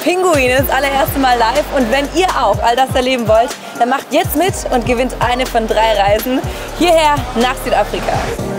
Pinguine das allererste Mal live. Und wenn ihr auch all das erleben wollt, dann macht jetzt mit und gewinnt eine von 3 Reisen hierher nach Südafrika.